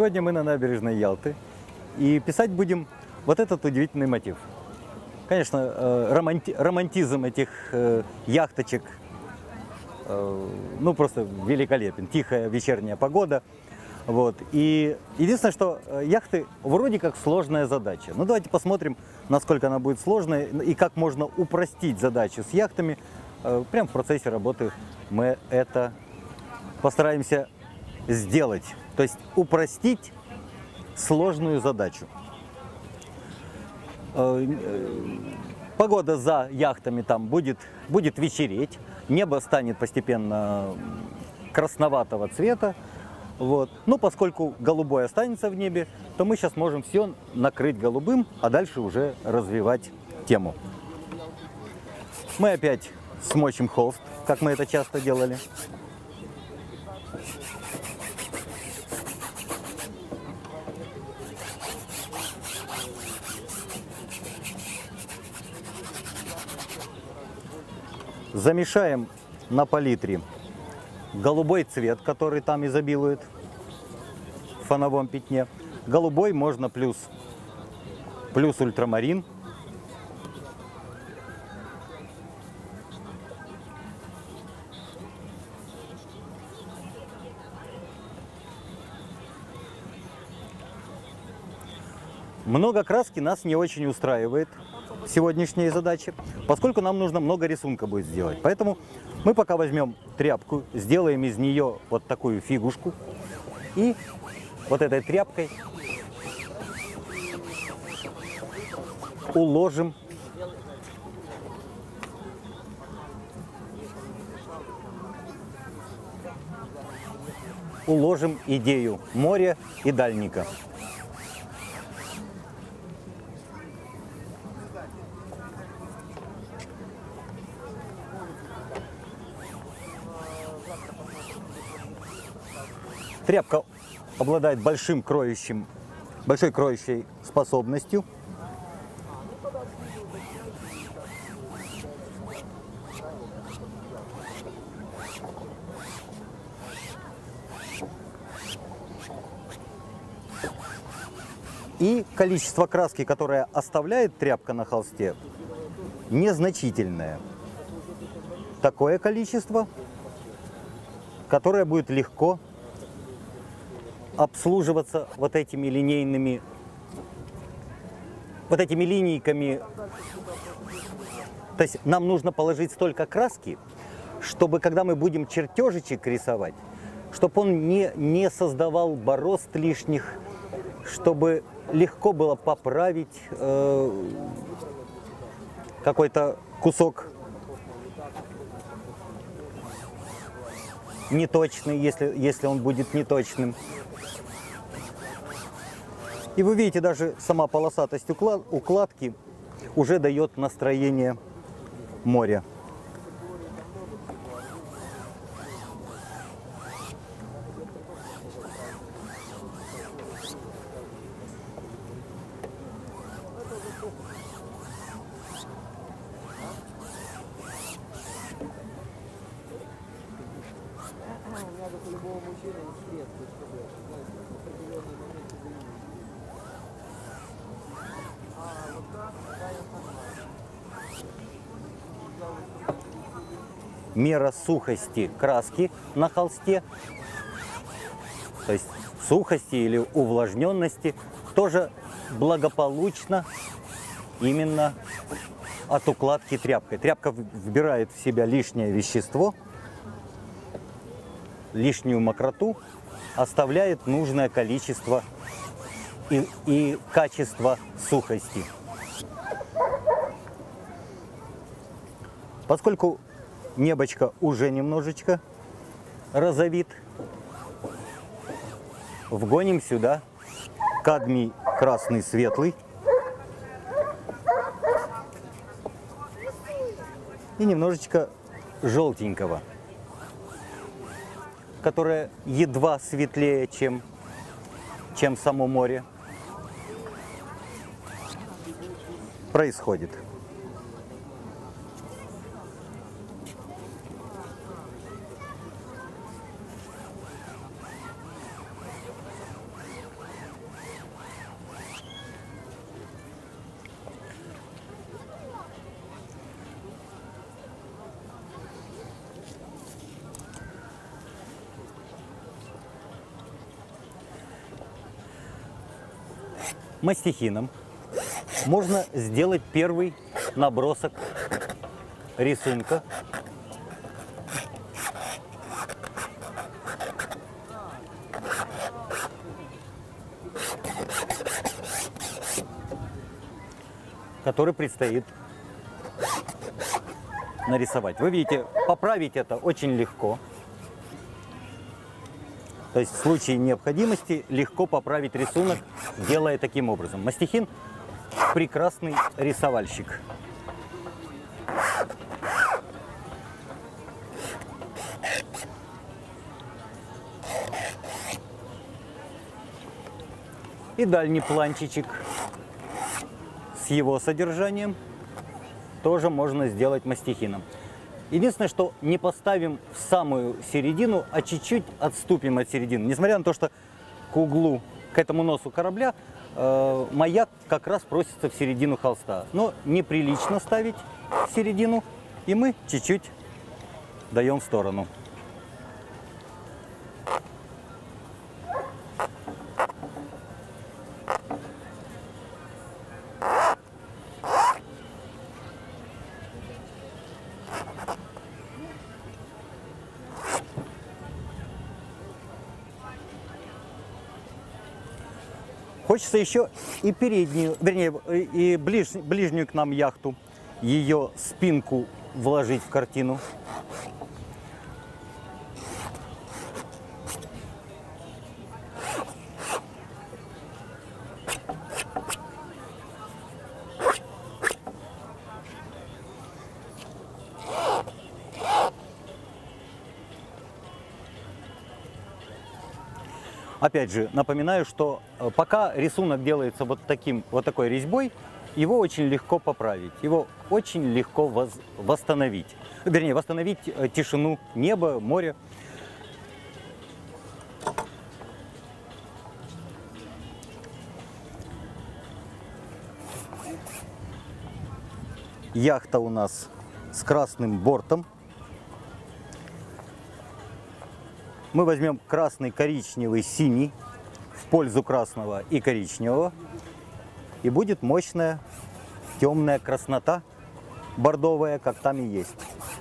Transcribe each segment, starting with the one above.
Сегодня мы на набережной Ялты и писать будем вот этот удивительный мотив. Конечно, романтизм этих яхточек ну просто великолепен. Тихая вечерняя погода. Вот. И единственное, что яхты вроде как сложная задача. Ну давайте посмотрим, насколько она будет сложной и как можно упростить задачу с яхтами. Прямо в процессе работы мы это постараемся сделать. То есть упростить сложную задачу. Погода за яхтами там будет вечереть. Небо станет постепенно красноватого цвета. Вот. Но поскольку голубой останется в небе, то мы сейчас можем все накрыть голубым, а дальше уже развивать тему. Мы опять смочим холст, как мы это часто делали. Замешаем на палитре голубой цвет, который там изобилует в фоновом пятне. Голубой можно плюс ультрамарин. Много краски нас не очень устраивает в сегодняшней задаче, поскольку нам нужно много рисунка будет сделать. Поэтому мы пока возьмем тряпку, сделаем из нее вот такую фигушку и вот этой тряпкой уложим идею моря и дальника. Тряпка обладает большой кроющей способностью. И количество краски, которое оставляет тряпка на холсте, незначительное. Такое количество, которое будет легко обслуживаться вот этими линейками. То есть нам нужно положить столько краски, чтобы когда мы будем чертежечек рисовать, чтобы он не создавал борозд лишних, чтобы легко было поправить какой-то кусок неточный, если он будет неточным. И вы видите, даже сама полосатость укладки уже дает настроение моря. Мера сухости краски на холсте, то есть сухости или увлажненности, тоже благополучно именно от укладки тряпкой. Тряпка вбирает в себя лишнее вещество, лишнюю мокроту, оставляет нужное количество и качество сухости. Поскольку небочко уже немножечко розовит, вгоним сюда кадмий красный светлый и немножечко желтенького, которое едва светлее, чем само море, происходит. мастихином можно сделать первый набросок рисунка. Который предстоит нарисовать. Вы видите, поправить это очень легко. То есть в случае необходимости легко поправить рисунок, делая таким образом. Мастихин – прекрасный рисовальщик. И дальний планчичек с его содержанием тоже можно сделать мастихином. Единственное, что не поставим в самую середину, а чуть-чуть отступим от середины. Несмотря на то, что к углу, к этому носу корабля маяк как раз просится в середину холста. Но неприлично ставить в середину, и мы чуть-чуть даем в сторону. Хочется еще и переднюю, вернее, и ближнюю к нам яхту, ее спинку вложить в картину. Опять же, напоминаю, что пока рисунок делается вот такой резьбой, его очень легко поправить, его очень легко восстановить. Вернее, восстановить тишину неба, моря. Яхта у нас с красным бортом. Мы возьмем красный, коричневый, синий в пользу красного и коричневого. И будет мощная темная краснота, бордовая, как там и есть.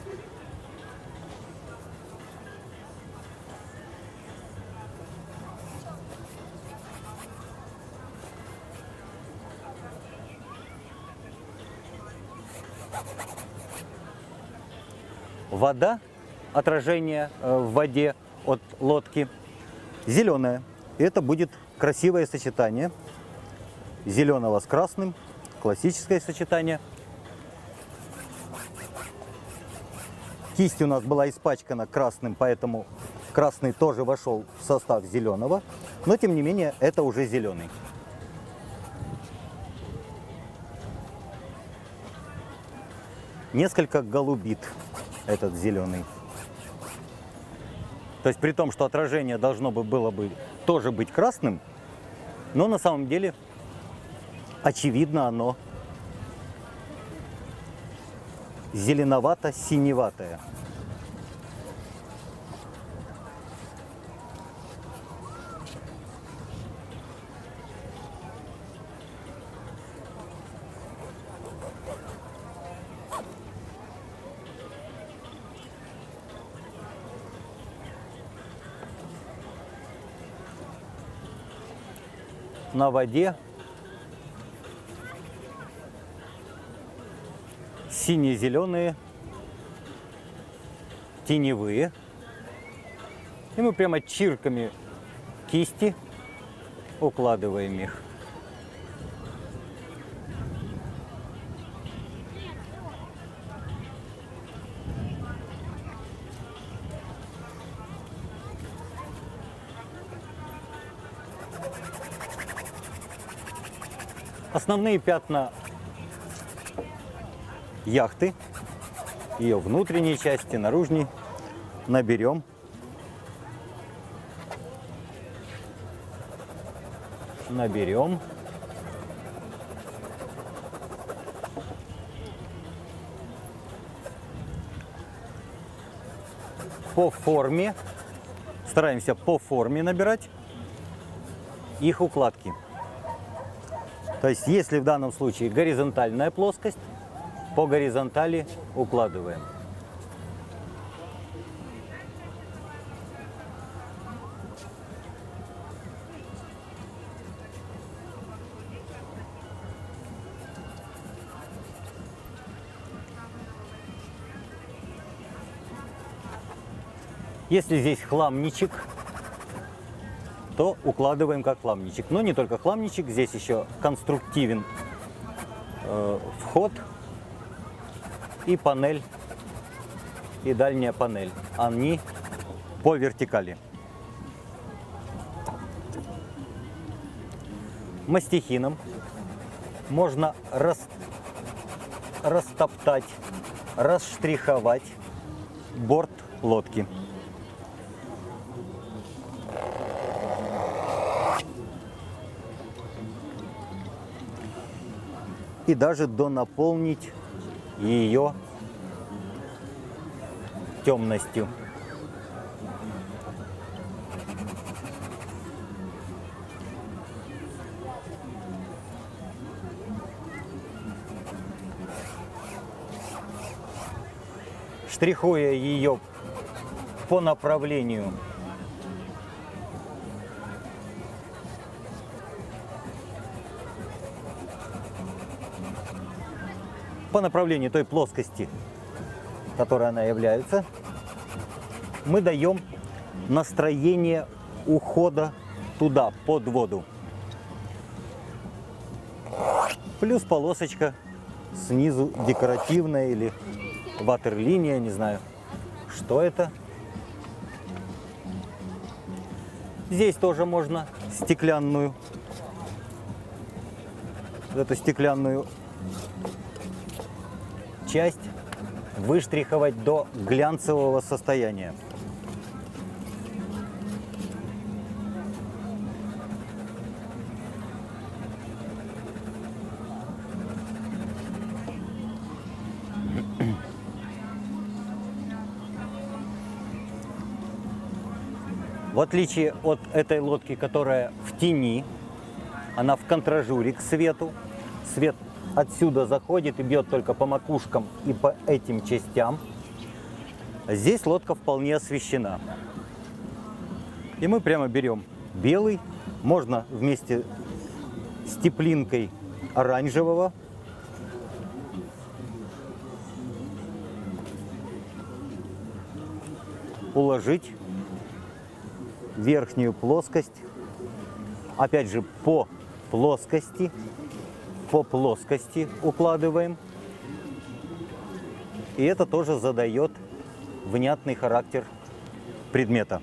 Вода, отражение в воде от лодки, зеленая. И это будет красивое сочетание зеленого с красным, классическое сочетание. Кисть у нас была испачкана красным, поэтому красный тоже вошел в состав зеленого, но тем не менее это уже зеленый. Несколько голубит этот зеленый. То есть при том, что отражение должно было бы тоже быть красным, но на самом деле, очевидно, оно зеленовато-синеватое. На воде сине-зеленые, теневые. И мы прямо чирками кисти укладываем их. Основные пятна яхты, ее внутренней части, наружней, наберем. Наберем. По форме, стараемся по форме набирать их укладки. То есть, если в данном случае горизонтальная плоскость, по горизонтали укладываем. Если здесь хламничек, то укладываем как хламничек. Но не только хламничек, здесь еще конструктивен вход и панель, и дальняя панель. Они по вертикали. Мастихином можно растоптать, расштриховать борт лодки. И даже донаполнить ее темностью. Штрихуя ее по направлению той плоскости, которой она является, мы даем настроение ухода туда, под воду. Плюс полосочка снизу декоративная или ватерлиния, не знаю, что это. Здесь тоже можно эту стеклянную часть выштриховать до глянцевого состояния. В отличие от этой лодки, которая в тени, она в контражуре к свету. Свет отсюда заходит и бьет только по макушкам и по этим частям. Здесь лодка вполне освещена. И мы прямо берем белый, можно вместе с теплинкой оранжевого. Уложить верхнюю плоскость, опять же по плоскости укладываем. И это тоже задает внятный характер предмета.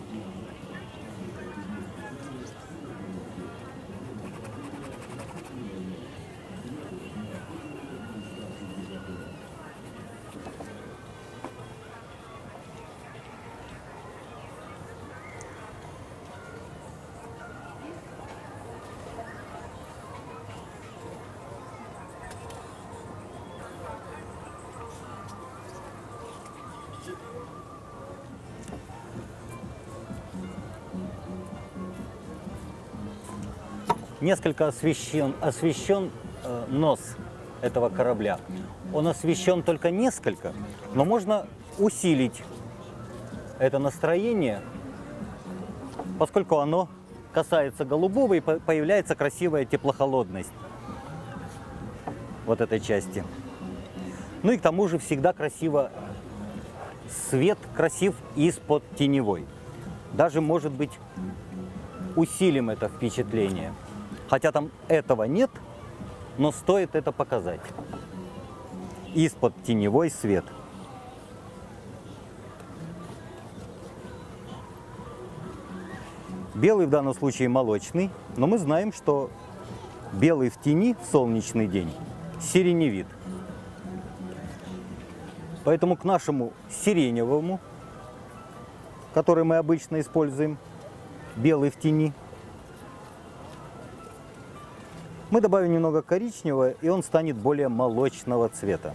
Несколько освещен нос этого корабля. Он освещен только несколько, но можно усилить это настроение, поскольку оно касается голубого и появляется красивая теплохолодность вот этой части. Ну и к тому же всегда красиво, свет красив из-под теневой. Даже, может быть, усилим это впечатление. Хотя там этого нет, но стоит это показать. Из-под теневой свет. Белый в данном случае молочный, но мы знаем, что белый в тени в солнечный день сиреневит. Поэтому к нашему сиреневому, который мы обычно используем, белый в тени, мы добавим немного коричневого, и он станет более молочного цвета.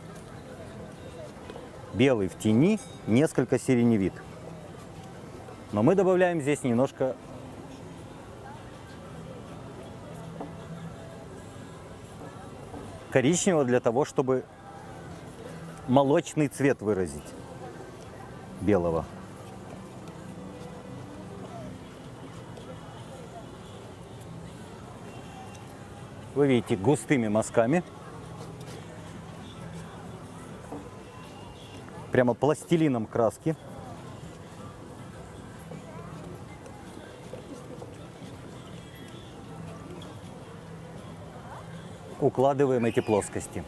Белый в тени несколько сиреневит. Но мы добавляем здесь немножко коричневого для того, чтобы молочный цвет выразить белого. Вы видите, густыми мазками. Прямо пластилином краски. Укладываем эти плоскости.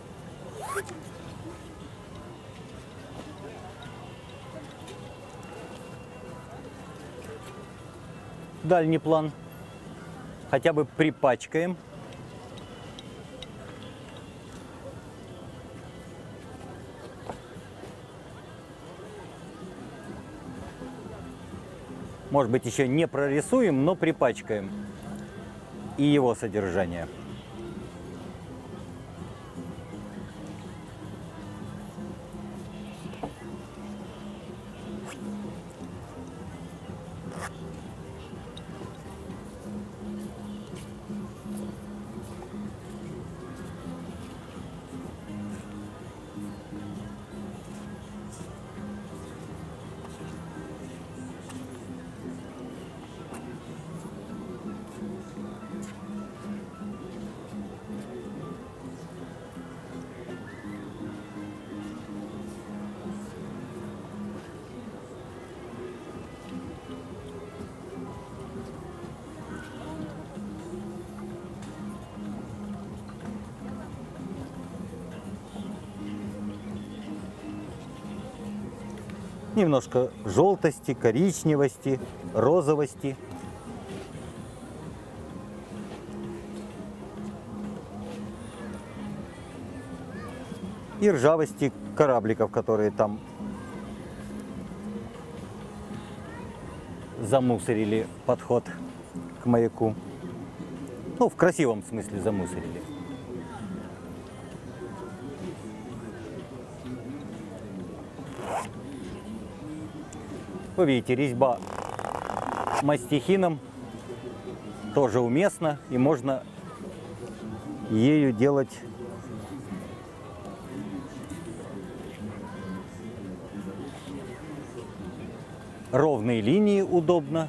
Дальний план хотя бы припачкаем. Может быть, еще не прорисуем, но припачкаем и его содержание. Немножко желтости, коричневости, розовости. И ржавости корабликов, которые там замусорили подход к маяку. Ну, в красивом смысле замусорили. Вы видите, резьба мастихином тоже уместна, и можно ею делать ровные линии удобно.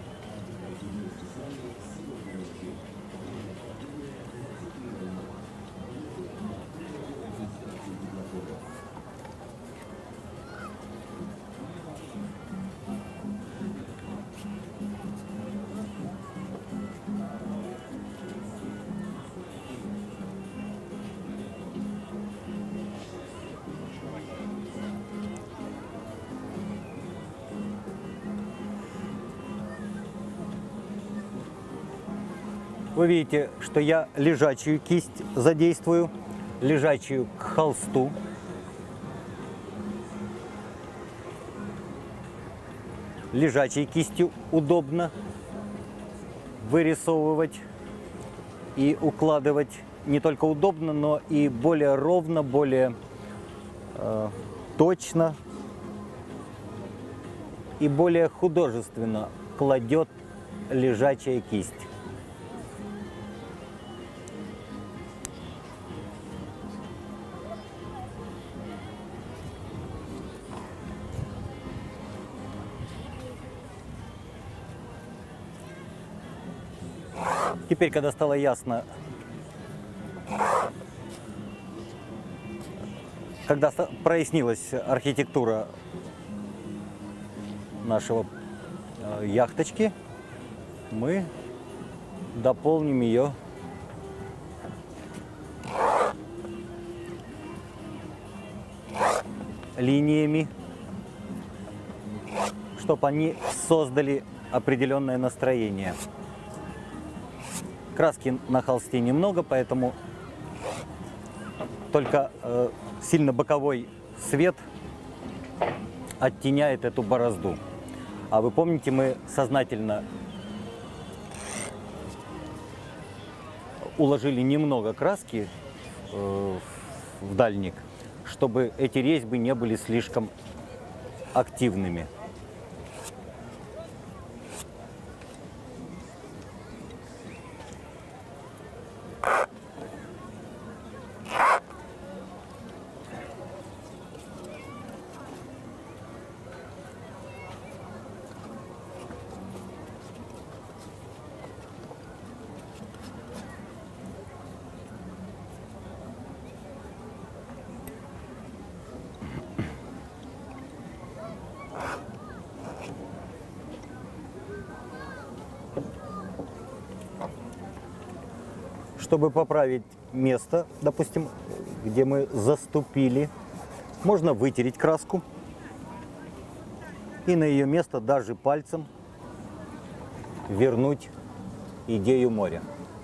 Вы видите, что я лежачую кисть задействую, лежачую к холсту. Лежачей кистью удобно вырисовывать и укладывать не только удобно, но и более ровно, более точно и более художественно кладет лежачая кисть. Теперь, когда стало ясно, когда прояснилась архитектура нашего яхточки, мы дополним ее линиями, чтобы они создали определенное настроение. Краски на холсте немного, поэтому только сильно боковой свет оттеняет эту борозду. А вы помните, мы сознательно уложили немного краски в дальник, чтобы эти резьбы не были слишком активными. чтобы поправить место, допустим, где мы заступили, можно вытереть краску и на ее место даже пальцем вернуть идею моря.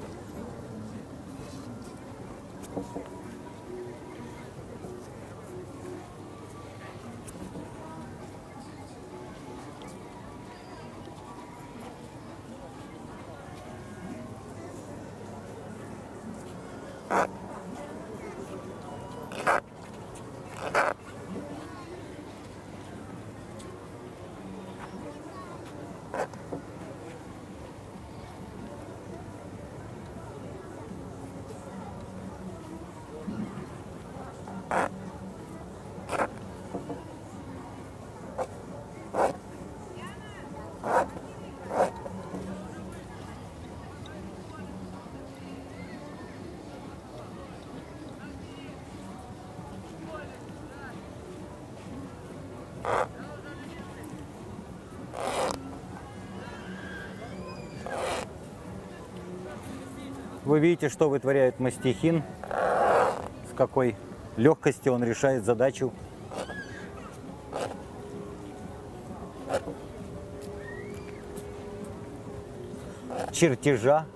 Вы видите, что вытворяет мастихин, с какой легкостью он решает задачу чертежа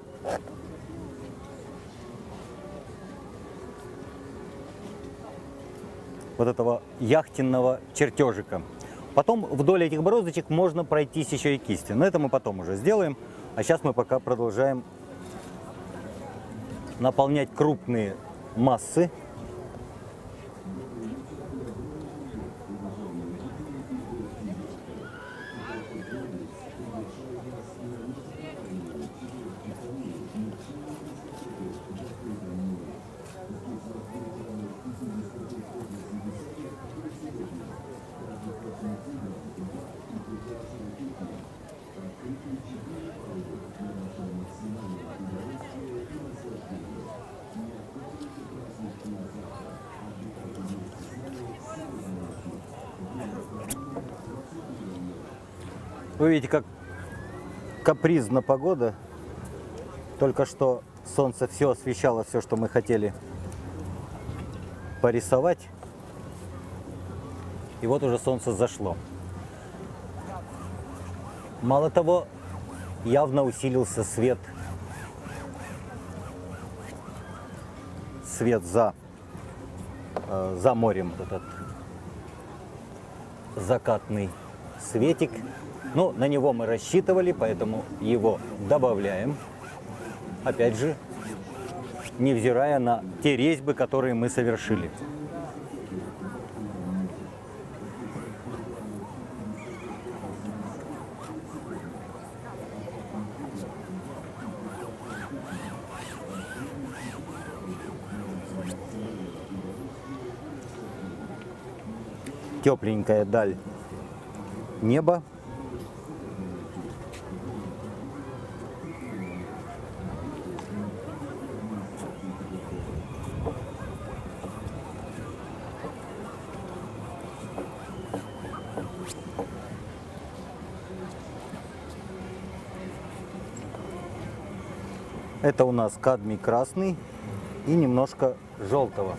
вот этого яхтенного чертежика. Потом вдоль этих бороздочек можно пройтись еще и кистью, но это мы потом уже сделаем. А сейчас мы пока продолжаем наполнять крупные массы. Вы видите, как капризна погода. Только что солнце все освещало, все, что мы хотели порисовать. И вот уже солнце зашло. Мало того, явно усилился свет. Свет за морем, вот этот закатный светик. Ну, на него мы рассчитывали, поэтому его добавляем. Опять же, невзирая на те резьбы, которые мы совершили. Тепленькая даль неба. Это у нас кадмий красный и немножко желтого.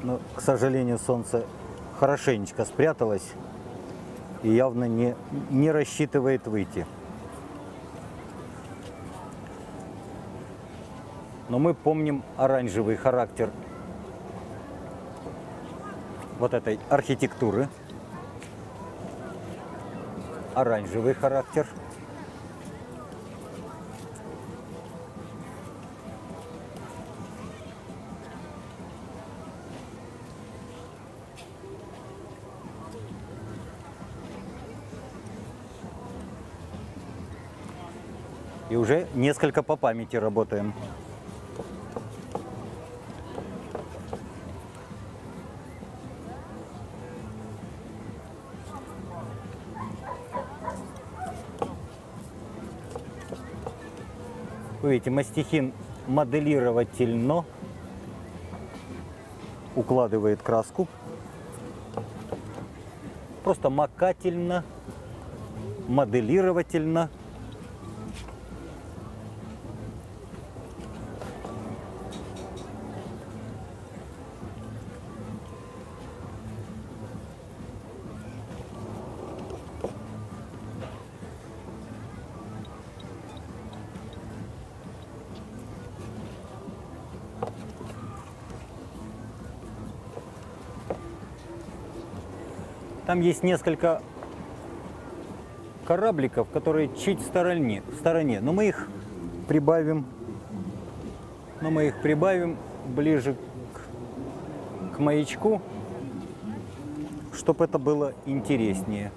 Но, к сожалению, солнце хорошенечко спряталось и явно не рассчитывает выйти. Но мы помним оранжевый характер вот этой архитектуры. Оранжевый характер. И уже несколько по памяти работаем. Вы видите, мастихин моделировательно укладывает краску. Просто макательно, моделировательно. Там есть несколько корабликов, которые чуть в стороне. Но мы их прибавим ближе к маячку, чтобы это было интереснее.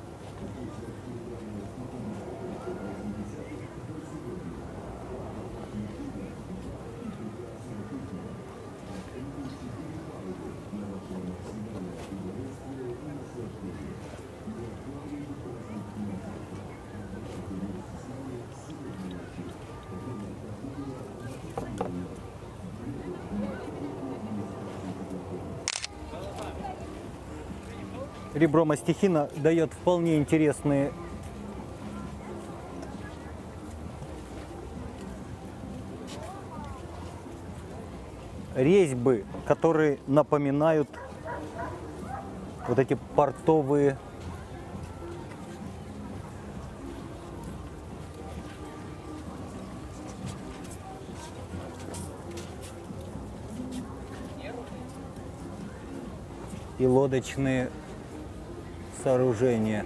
Ребро мастихина дает вполне интересные резьбы, которые напоминают вот эти портовые и лодочные сооружения.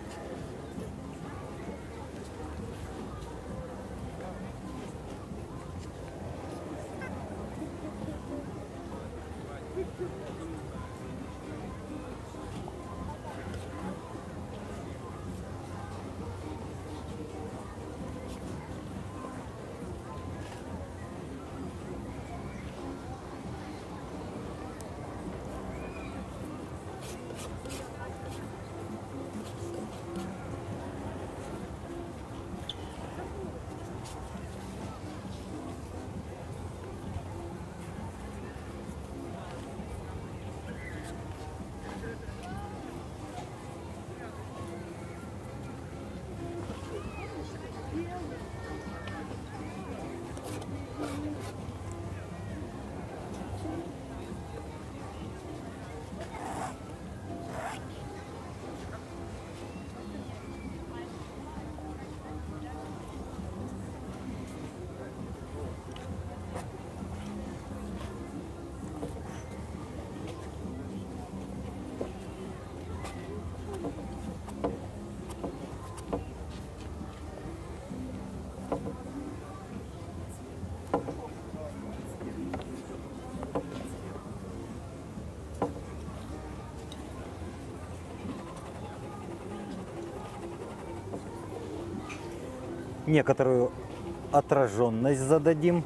Некоторую отраженность зададим.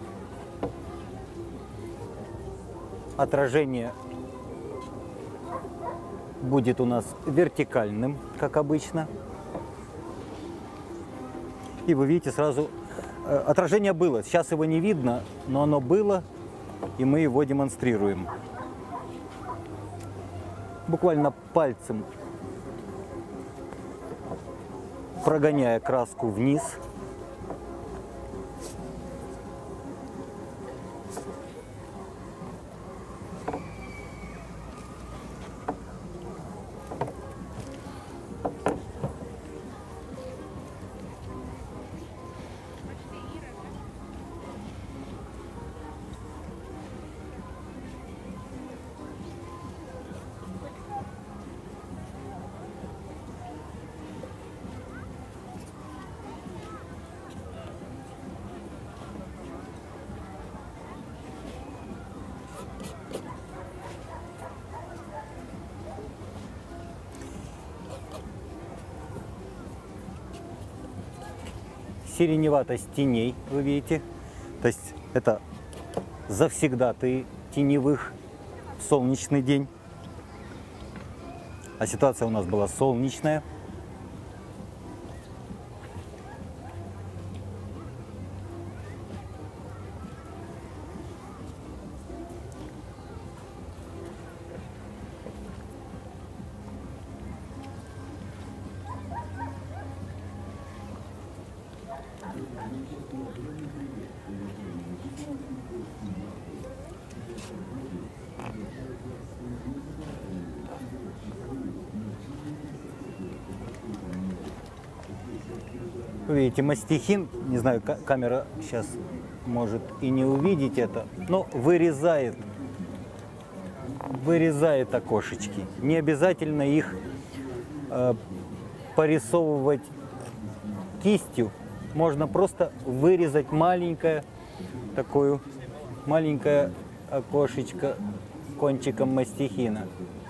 Отражение будет у нас вертикальным, как обычно. И вы видите сразу, отражение было. Сейчас его не видно, но оно было, и мы его демонстрируем. Буквально пальцем прогоняя краску вниз. сиреневатость теней, вы видите. То есть это завсегдатые теневых в солнечный день. А ситуация у нас была солнечная. Вы видите, мастихин, не знаю, камера сейчас может и не увидеть это, но вырезает окошечки. Не обязательно их порисовывать кистью, можно просто вырезать маленькое окошечко кончиком мастихина.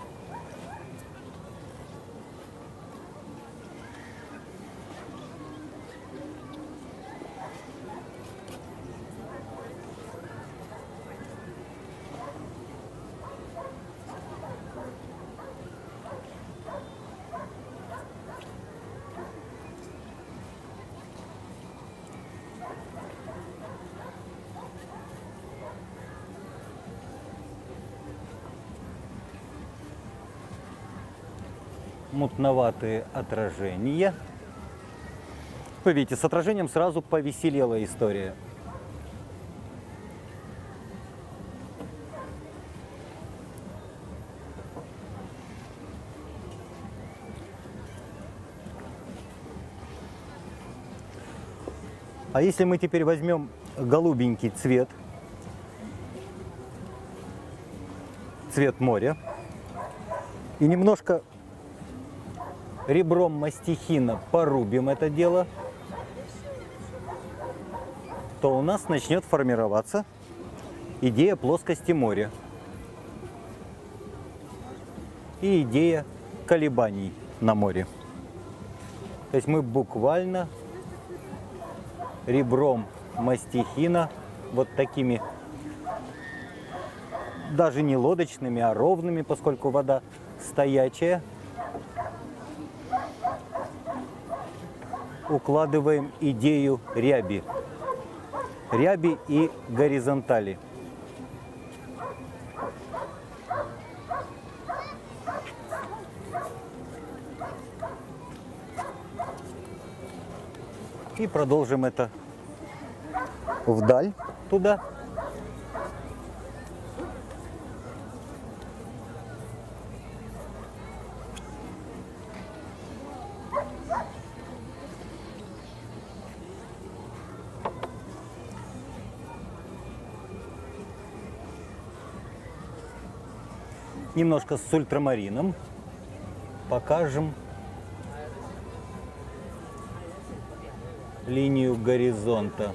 Мутноватые отражения. Вы видите, с отражением сразу повеселела история. А если мы теперь возьмем голубенький цвет, цвет моря, и немножко ребром мастихина порубим это дело, то у нас начнет формироваться идея плоскости моря и идея колебаний на море. То есть мы буквально ребром мастихина, вот такими, даже не лодочными, а ровными, поскольку вода стоячая, укладываем идею ряби и горизонтали. И продолжим это вдаль, туда. Немножко с ультрамарином покажем линию горизонта.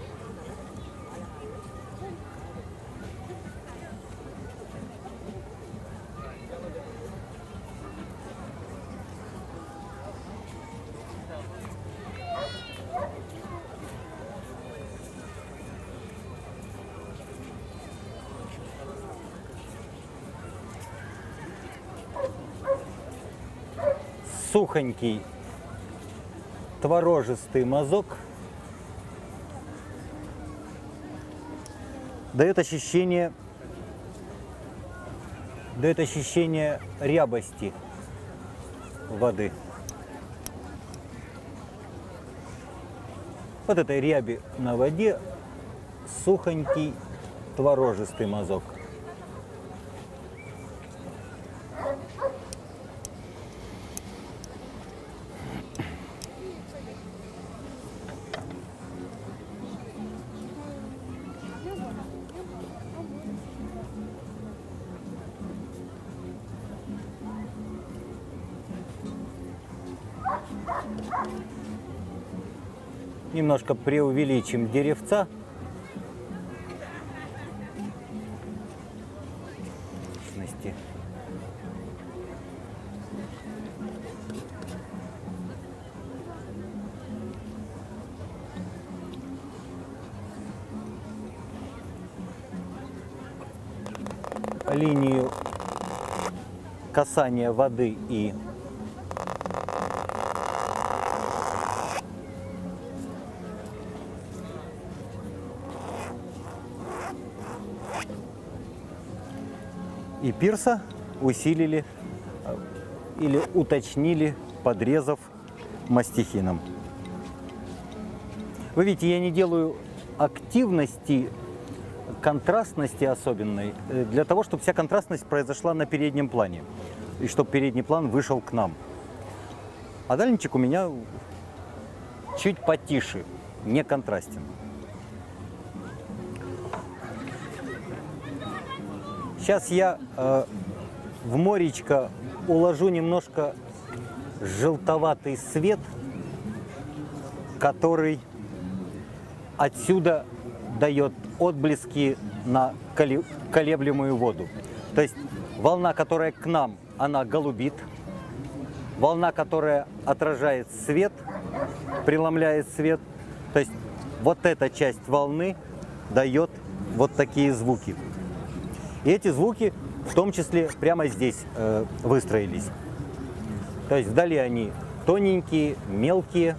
Сухонький творожистый мазок дает ощущение рябости воды. Вот этой ряби на воде сухонький творожистый мазок. Немножко преувеличим деревца. линию касания воды и пирса усилили или уточнили, подрезав мастихином. Вы видите, я не делаю активности, контрастности особенной, для того, чтобы вся контрастность произошла на переднем плане, и чтобы передний план вышел к нам. А дальничек у меня чуть потише, не контрастен. Сейчас я в моречко уложу немножко желтоватый свет, который отсюда дает отблески на колеблемую воду. То есть волна, которая к нам, она голубит. Волна, которая отражает свет, преломляет свет. То есть вот эта часть волны дает вот такие звуки. И эти звуки в том числе прямо здесь выстроились. То есть вдали они тоненькие, мелкие.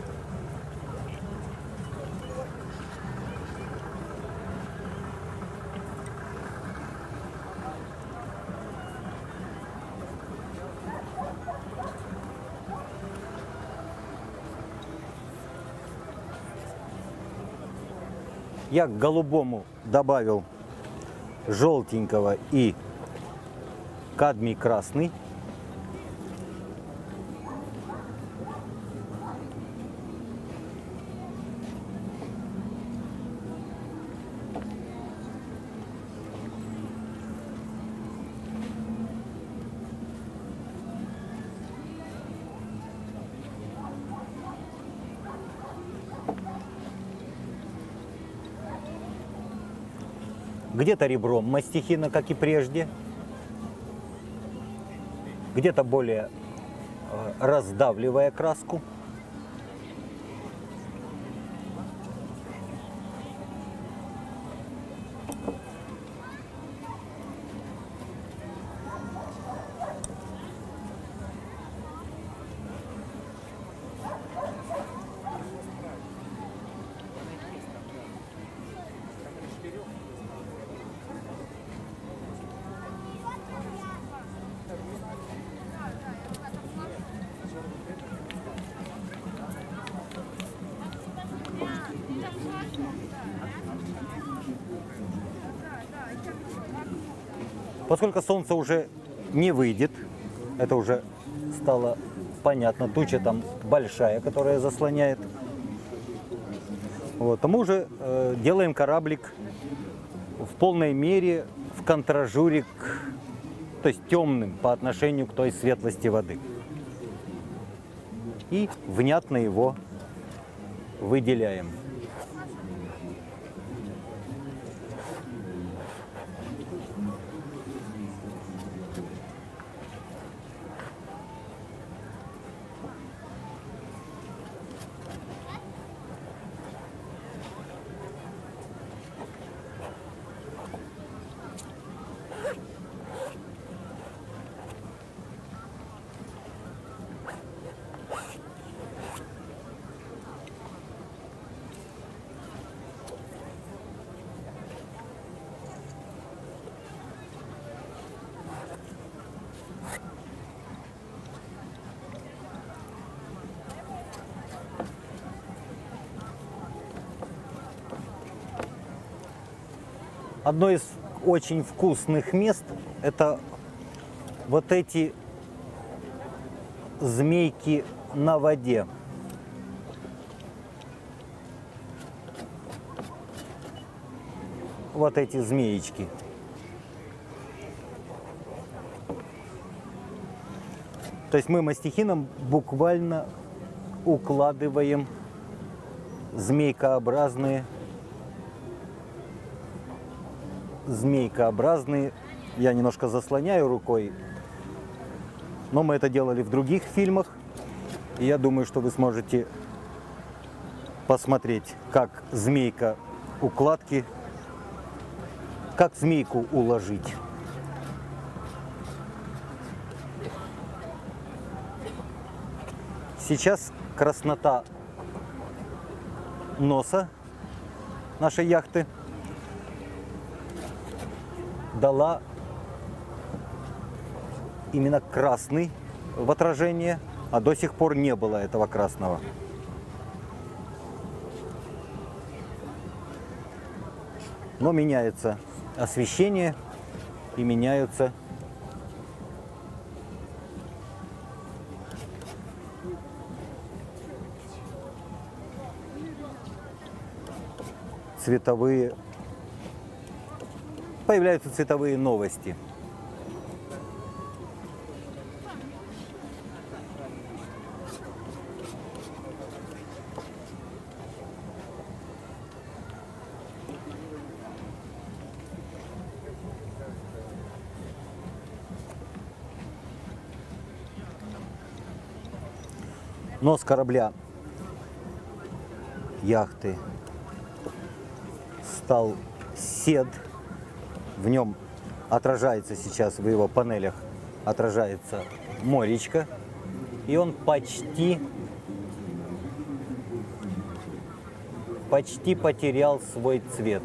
Я к голубому добавил желтенького и кадмий красный. Где-то ребром мастихина, как и прежде, где-то более раздавливая краску. Поскольку солнце уже не выйдет, это уже стало понятно, туча там большая, которая заслоняет, вот, то мы уже делаем кораблик в полной мере в контражуре, то есть темным по отношению к той светлости воды. И внятно его выделяем. Одно из очень вкусных мест – это вот эти змейки на воде. Вот эти змеечки. То есть мы мастихином буквально укладываем змейкообразные, я немножко заслоняю рукой, но мы это делали в других фильмах, и я думаю, что вы сможете посмотреть, как змейка укладки, как змейку уложить. Сейчас краснота носа нашей яхты дала именно красный в отражение, а до сих пор не было этого красного. Но меняется освещение и меняются появляются цветовые новости. Нос корабля яхты стал сед. В нем отражается сейчас, в его панелях отражается моречко. И он почти потерял свой цвет.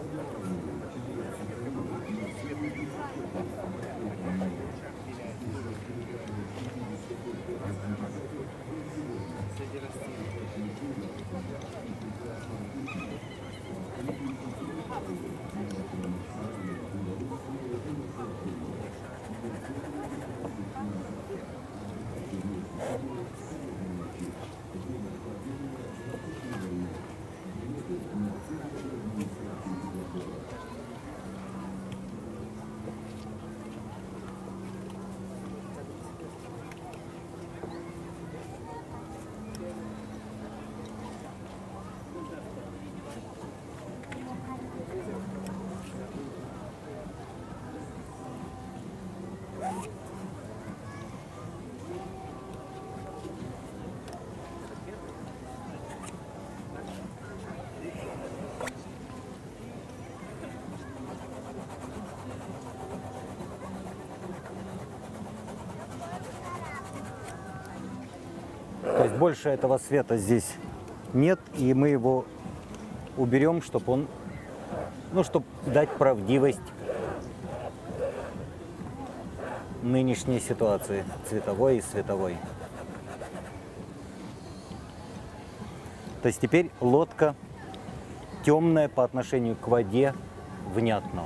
То есть больше этого света здесь нет, и мы его уберем, чтобы он, чтобы дать правдивость нынешней ситуации, цветовой и световой. То есть теперь лодка темная по отношению к воде, внятно.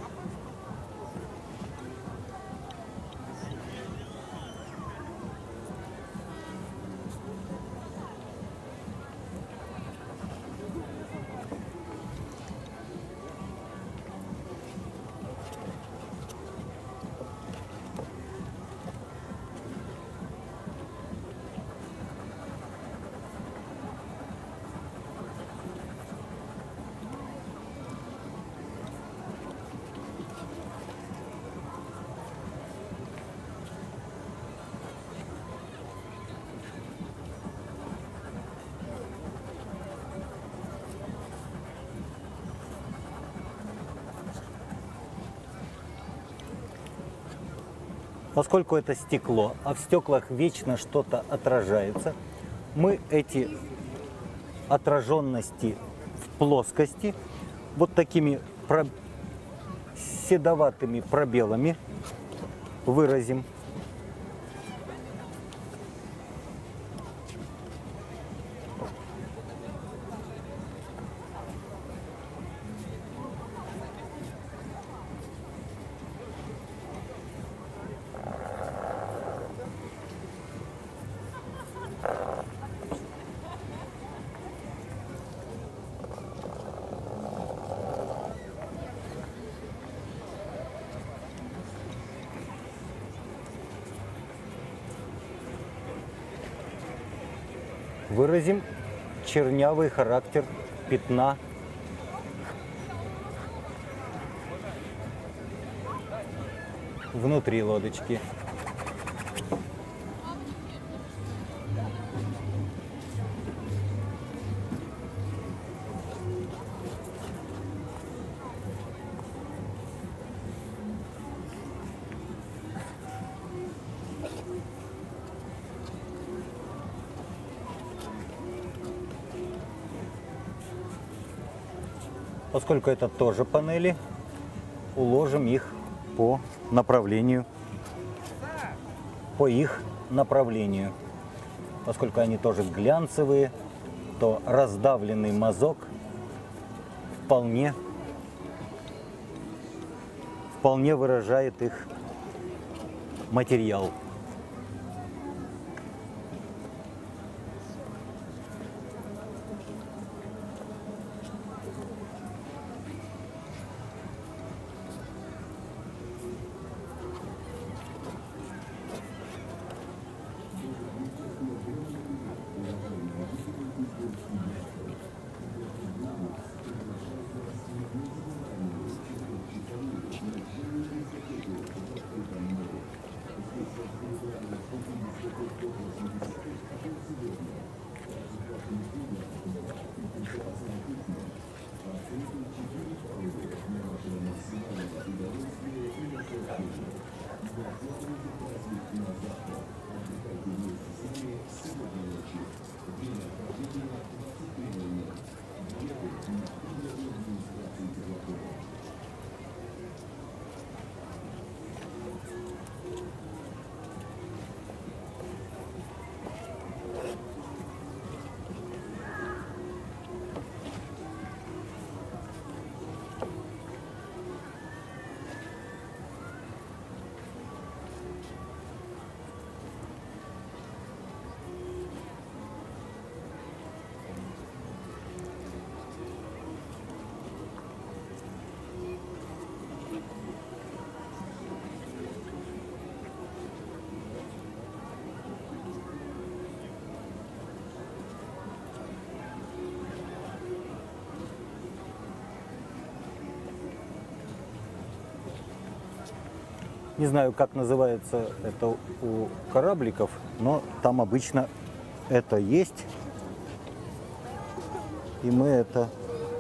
Поскольку это стекло, а в стеклах вечно что-то отражается, мы эти отраженности в плоскости вот такими седоватыми пробелами выразим. Выразим чернявый характер пятна внутри лодочки. Поскольку это тоже панели, уложим их по направлению, по их направлению. Поскольку они тоже глянцевые, то раздавленный мазок вполне выражает их материал. Не знаю, как называется это у корабликов, но там обычно это есть. И мы это...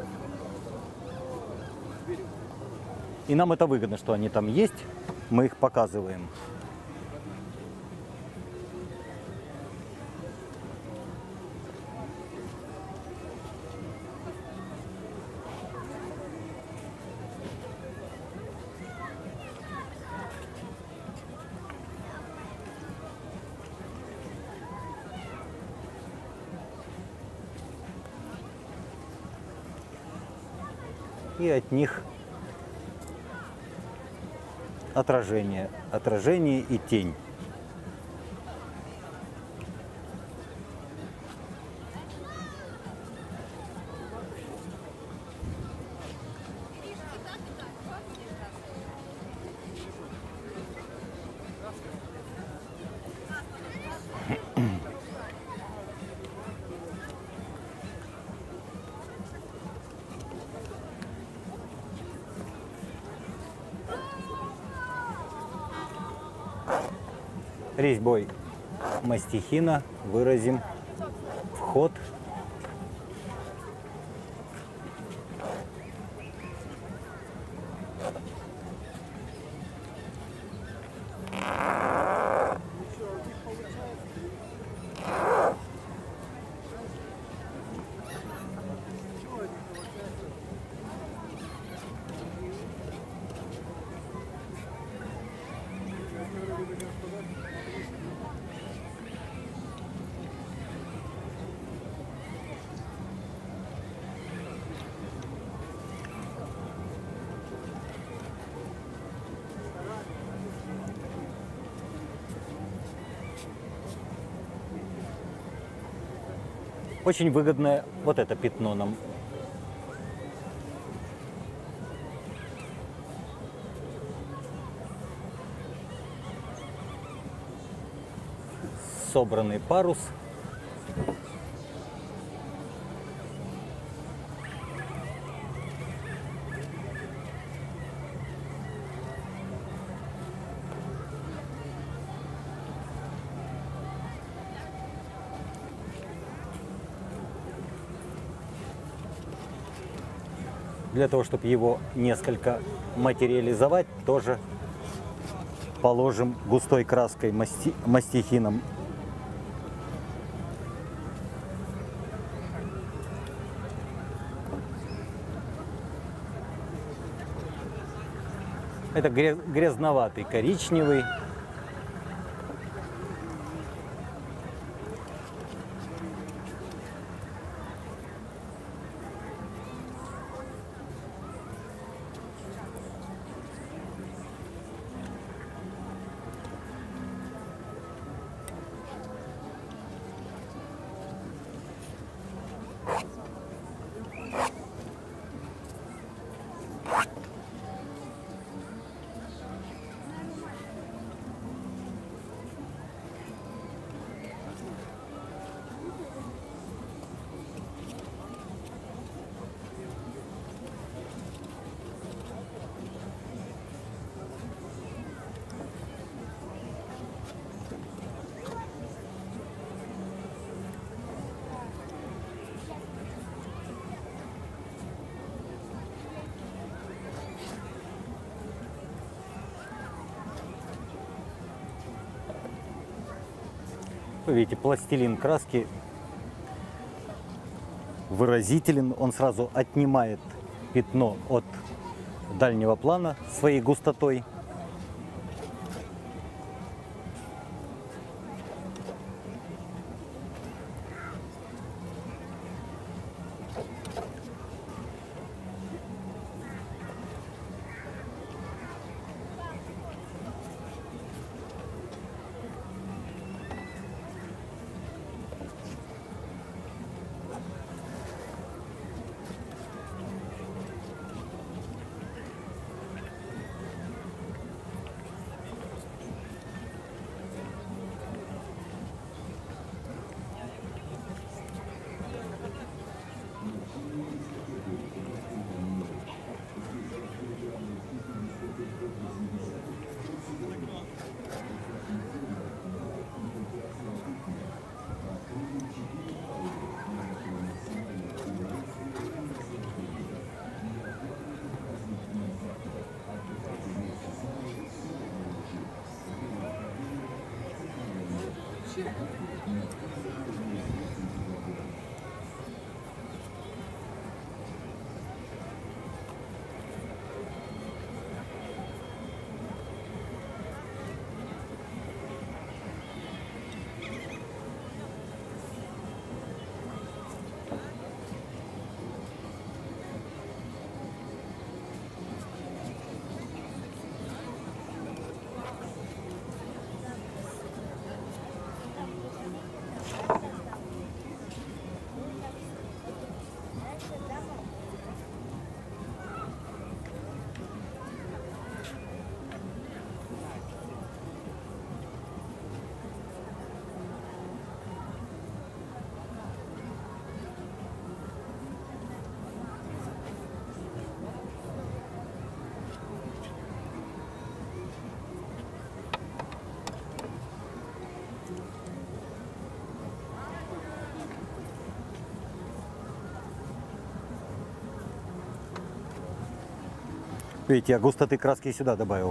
И нам это выгодно, что они там есть. Мы их показываем. И от них отражение и тень. Резьбой мастихина выразим вход очень выгодное вот это пятно нам. Собранный парус. Для того, чтобы его несколько материализовать, тоже положим густой краской мастихином. Это грязноватый коричневый. Вы видите, пластилин краски выразителен, он сразу отнимает пятно от дальнего плана своей густотой. Видите, я густоты краски сюда добавил.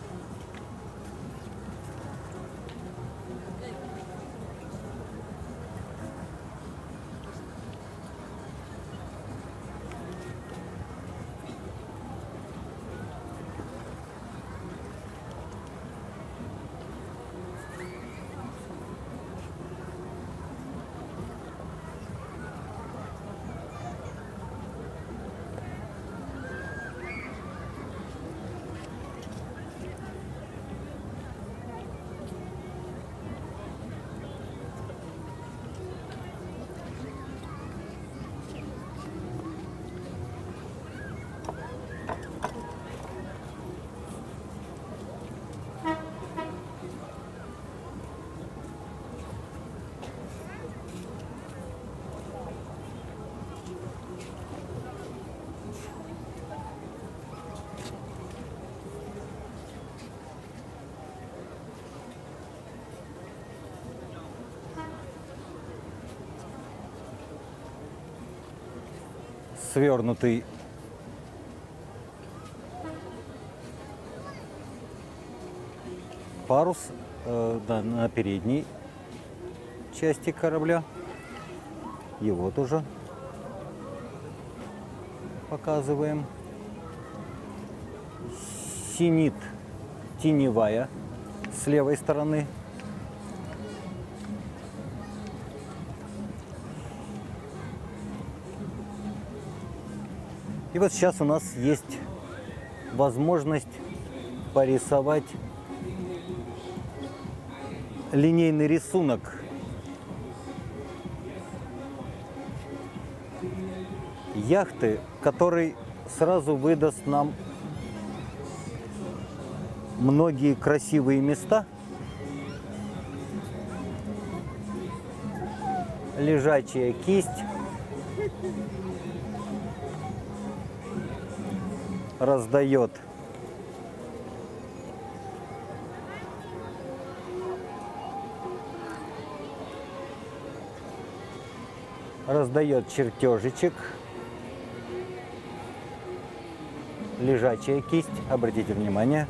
Свернутый парус да, на передней части корабля. Его тоже показываем. синит теневая с левой стороны. И вот сейчас у нас есть возможность порисовать линейный рисунок яхты, который сразу выдаст нам многие красивые места. Лежачая кисть, раздает чертежечек. Лежачая кисть, обратите внимание.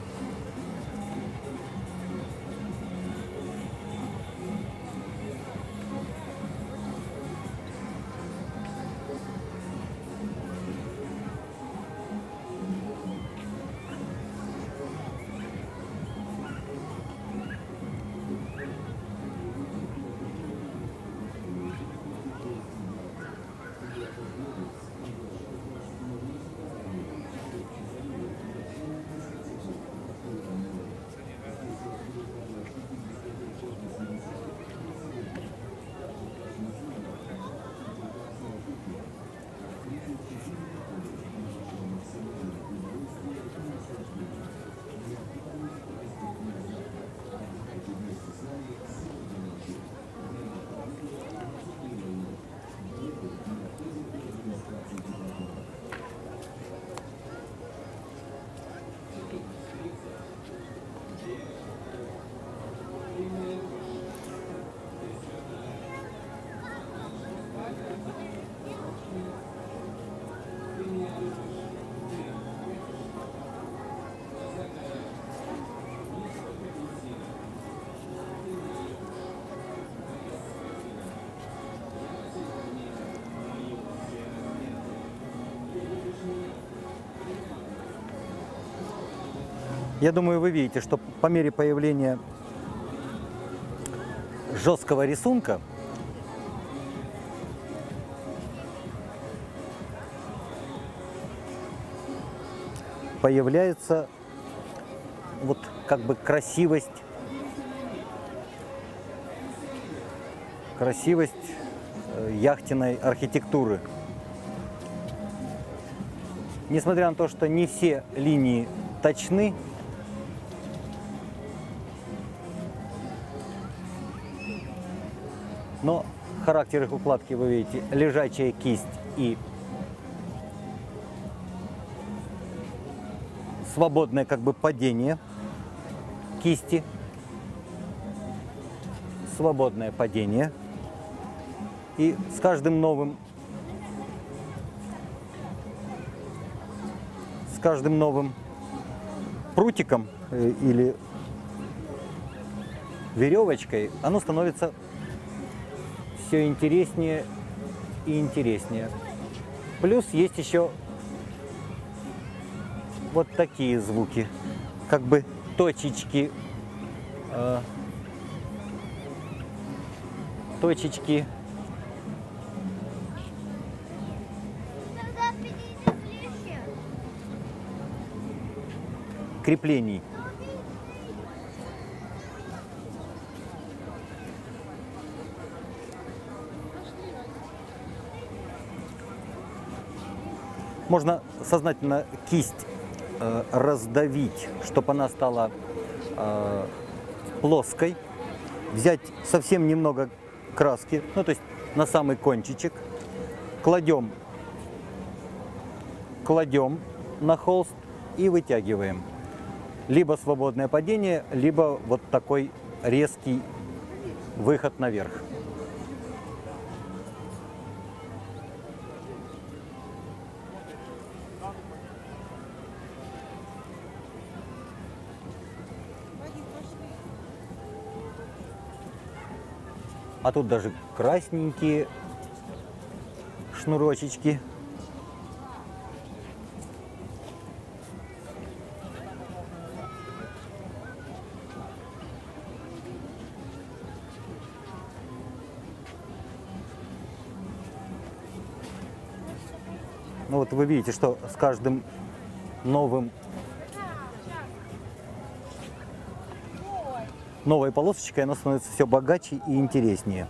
Я думаю, вы видите, что по мере появления жесткого рисунка появляется вот как бы красивость яхтенной архитектуры. Несмотря на то, что не все линии точны, но характер их укладки вы видите: лежачая кисть и свободное как бы падение кисти, свободное падение. И с каждым новым прутиком или веревочкой оно становится все интереснее и интереснее. Плюс есть еще вот такие звуки, как бы точечки, креплений. Можно сознательно кисть раздавить, чтобы она стала плоской, взять совсем немного краски, ну то есть на самый кончичек, кладем на холст и вытягиваем. Либо свободное падение, либо вот такой резкий выход наверх. А тут даже красненькие шнурочечки. Ну вот вы видите, что с каждым новой полосочкой она становится все богаче и интереснее.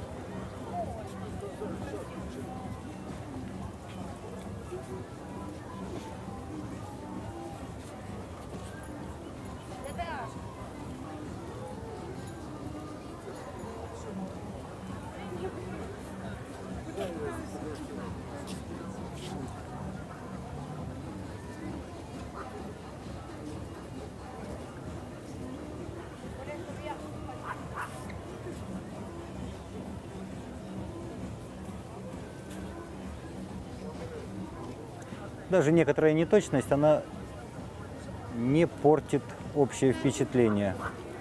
Даже некоторая неточность, она не портит общее впечатление.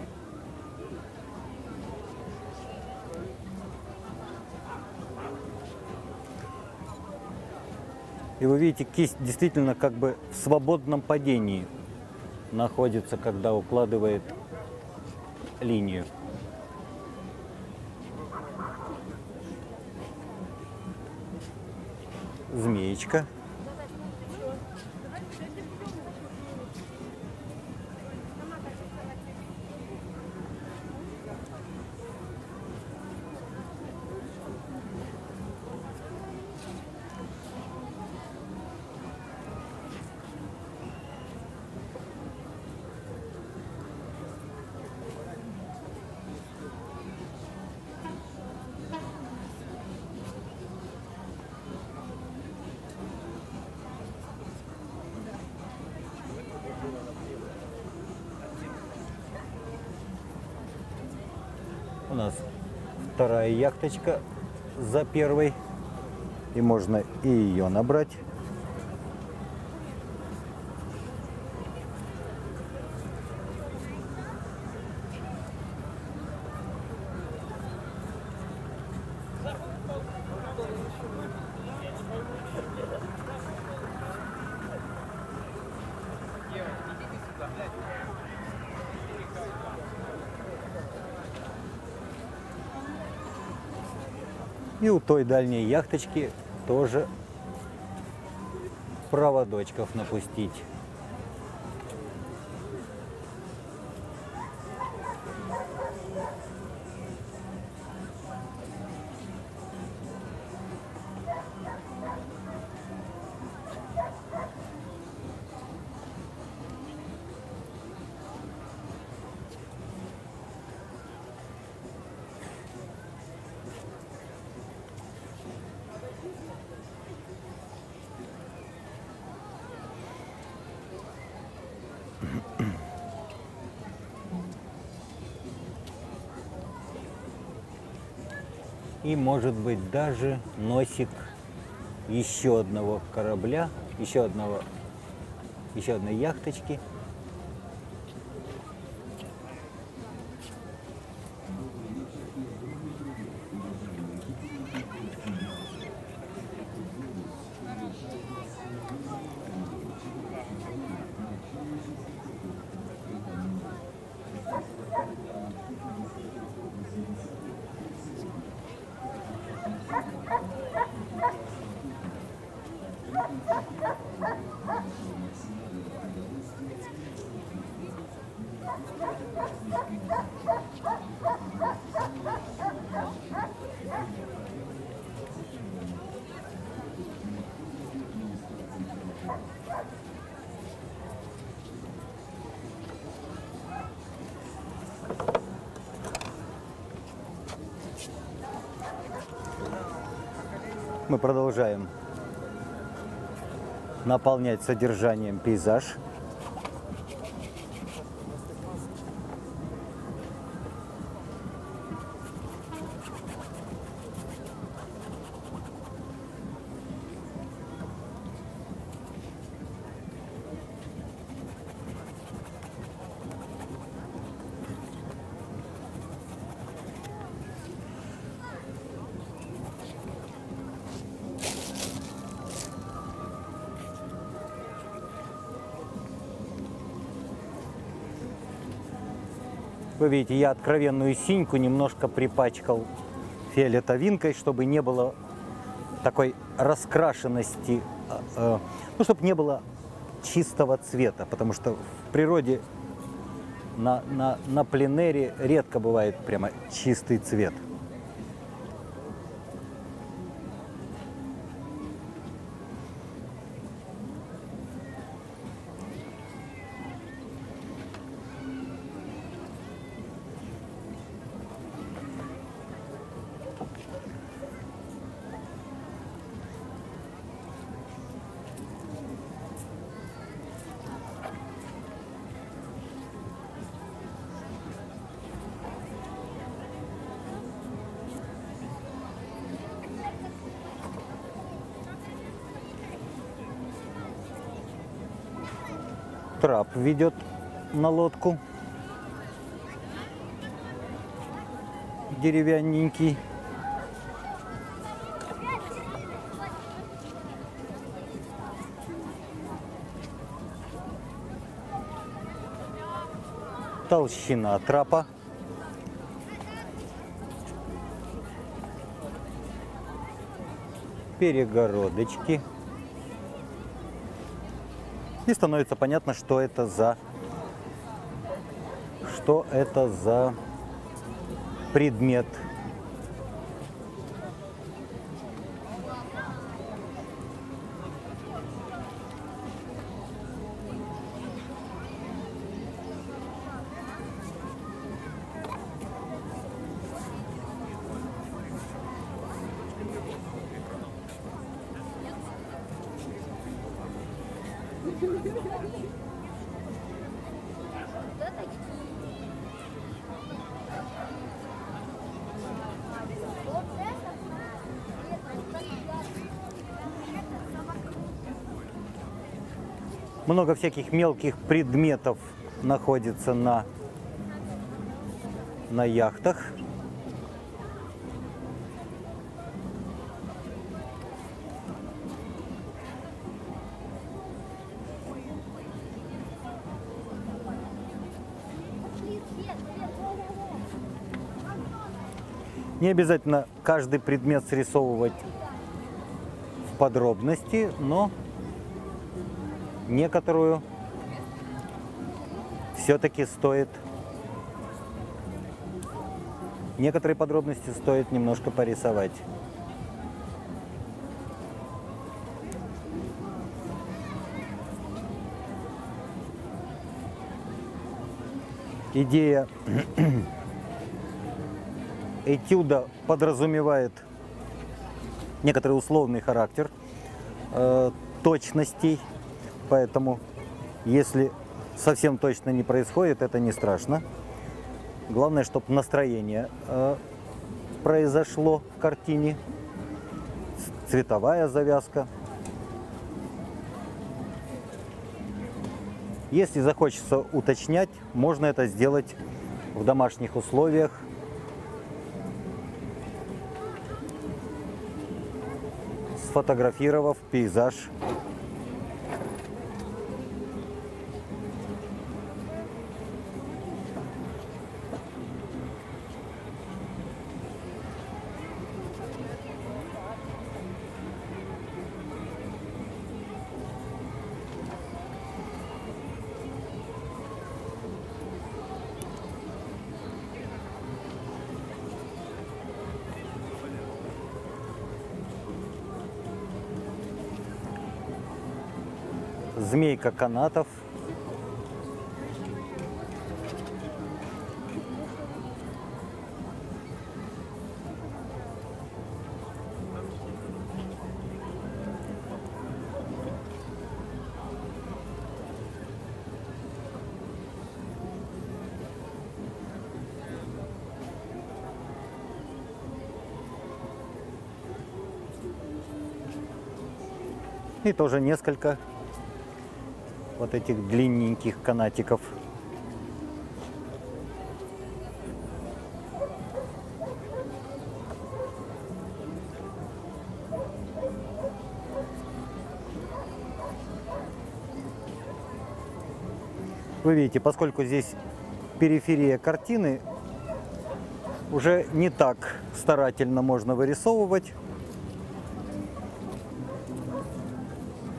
И вы видите, кисть действительно как бы в свободном падении находится, когда укладывает линию. Змеечка. У нас вторая яхточка за первой, и можно и ее набрать. И у той дальней яхточки тоже проводочков напустить. И, может быть, даже носик еще одного корабля, еще одной яхточки. Мы продолжаем наполнять содержанием пейзаж. Вы видите, я откровенную синьку немножко припачкал фиолетовинкой, чтобы не было такой раскрашенности ну, чтобы не было чистого цвета, потому что в природе на пленэре редко бывает прямо чистый цвет. Трап ведет на лодку. Деревянненький. Толщина трапа. Перегородочки. И становится понятно, что это за предмет. Много всяких мелких предметов находится на яхтах. Не обязательно каждый предмет срисовывать в подробности, но некоторую все-таки стоит, некоторые подробности стоит немножко порисовать. Идея этюда подразумевает некоторый условный характер точностей. Поэтому, если совсем точно не происходит, это не страшно. Главное, чтобы настроение произошло в картине, цветовая завязка. Если захочется уточнять, можно это сделать в домашних условиях. Сфотографировав пейзаж. Змейка канатов. И тоже несколько вот этих длинненьких канатиков. Вы видите, поскольку здесь периферия картины, уже не так старательно можно вырисовывать.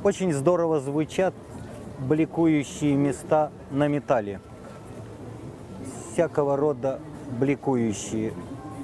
Очень здорово звучат бликующие места на металле. Всякого рода бликующие.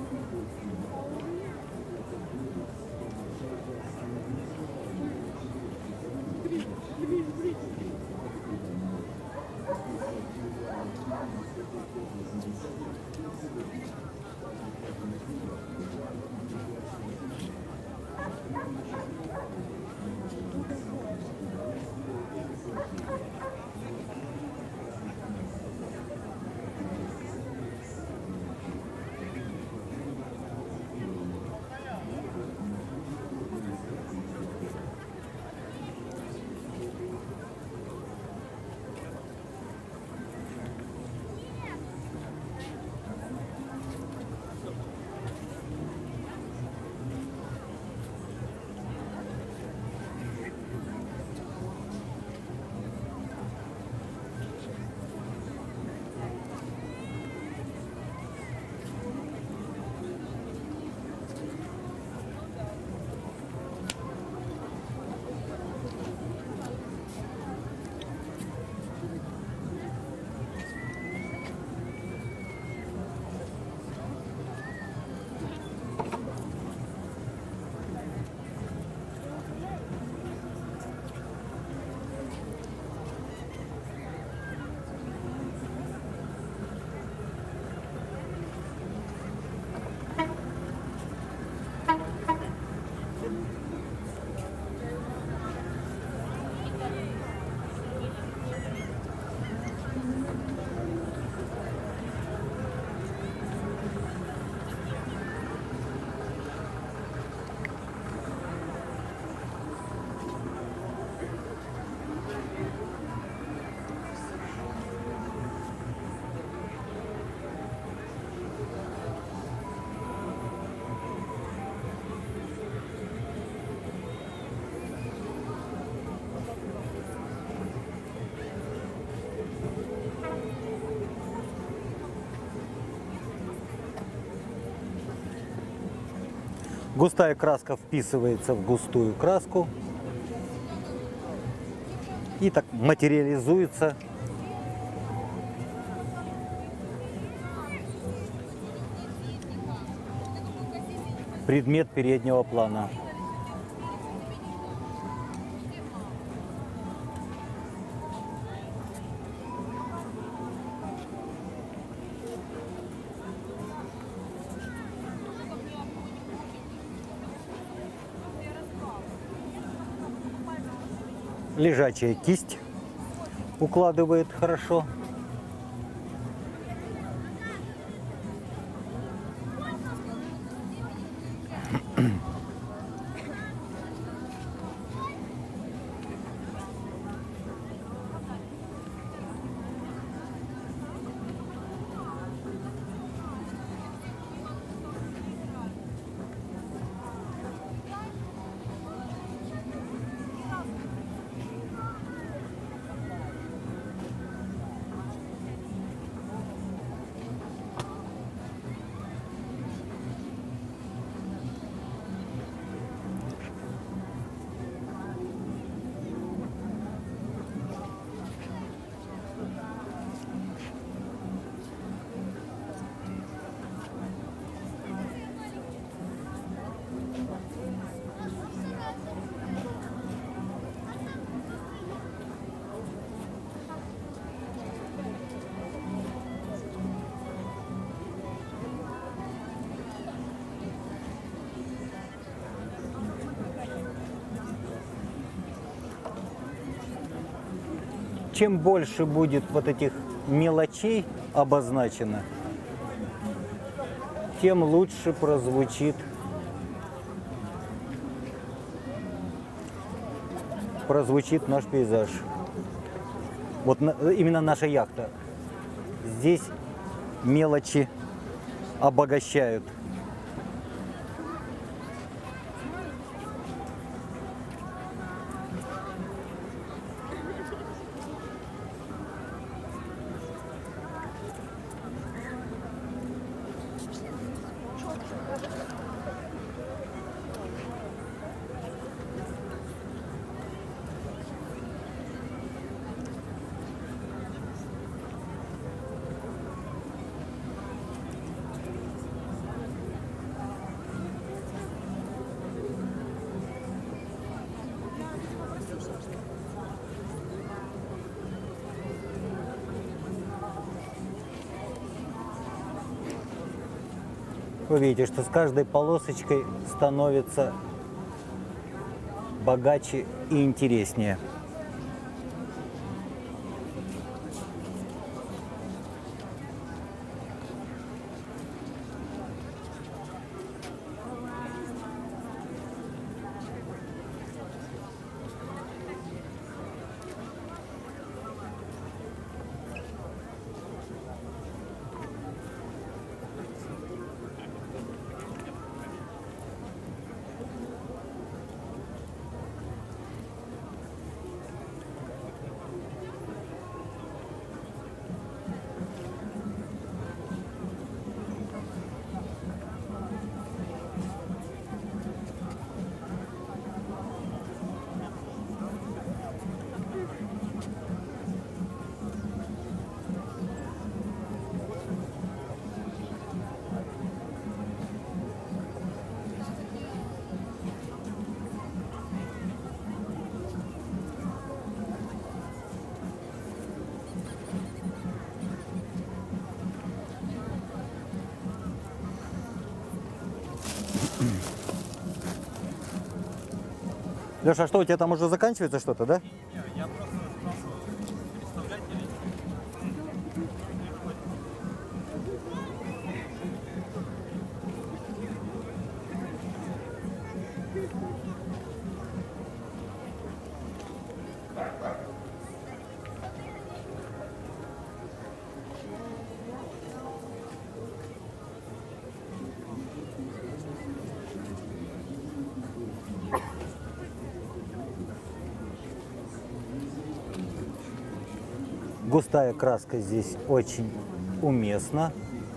Густая краска вписывается в густую краску и так материализуется предмет переднего плана. Лежачая кисть укладывает хорошо. Чем больше будет вот этих мелочей обозначено, тем лучше прозвучит наш пейзаж. Вот именно наша яхта. Здесь мелочи обогащают. Вы видите, что с каждой полосочкой становится богаче и интереснее. Леша, а что, у тебя там уже заканчивается что-то, да? Я просто спрашиваю, переставлять или нет? Густая краска здесь очень уместна.